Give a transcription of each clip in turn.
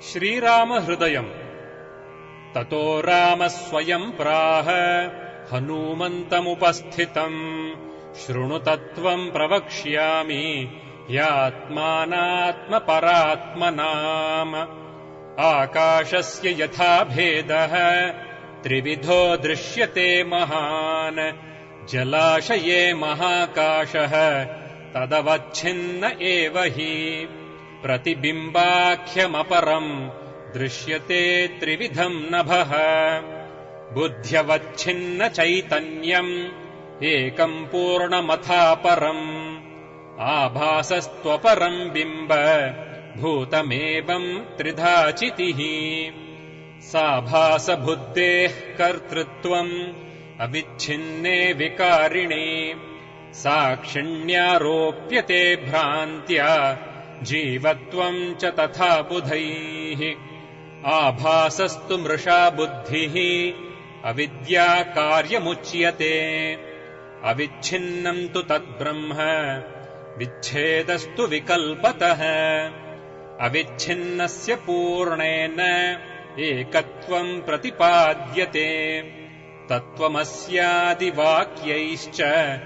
श्रीरामहृदयम्। ततो रामः स्वयम् प्राह हनूमन्तमुपस्थितम्, शृणु तत्त्वम् प्रवक्ष्यामि ह्यात्मानात्मपरात्मनाम्। आकाशस्य यथा भेदः त्रिविधो दृश्यते महान्, जलाशये महाकाशः तदवच्छिन्न एव हि। प्रतिबिम्बाख्यमपरम् दृश्यते त्रिविधम् नभः, बुद्ध्यवच्छिन्न चैतन्यम् एकम् पूर्णमथापरम्। आभासस्त्वपरम् बिम्ब भूतमेवम् त्रिधा चितिः। साभासबुद्धेः कर्तृत्वम् अविच्छिन्ने विकारिणे, साक्षिण्यारोप्यते भ्रान्त्या जीवत्वम् च तथा बुधैः। आभासस्तु मृषा बुद्धिः अविद्या कार्यमुच्यते, अविच्छिन्नम् तु तद्ब्रह्म विच्छेदस्तु विकल्पतः। अविच्छिन्नस्य पूर्णेन एकत्वम् प्रतिपाद्यते, तत्त्वमस्यादिवाक्यैश्च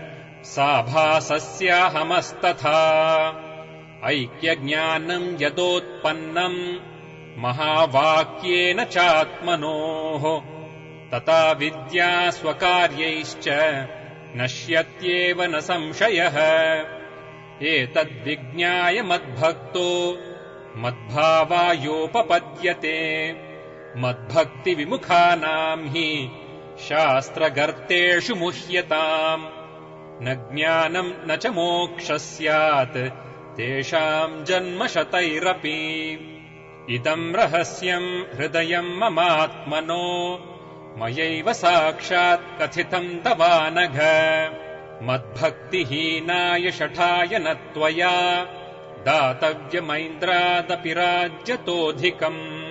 साभासस्याहमस्तथा। ऐक्यज्ञानम् यदोत्पन्नम् महावाक्येन चात्मनोः, तथा विद्या स्वकार्यैश्च नश्यत्येव न संशयः। एतद्विज्ञाय मद्भक्तो मद्भावायोपपद्यते, मद्भक्तिविमुखानाम् हि शास्त्रगर्तेषु मुह्यताम्। न ज्ञानम् न च मोक्षः स्यात् तेषाम् जन्म शतैरपि। इदम् रहस्यम् हृदयम् ममात्मनो, मयैव साक्षात् कथितम् तवानघ। मद्भक्तिहीनाय शठाय न त्वया दातव्यमैन्द्रादपि राज्यतोऽधिकम्।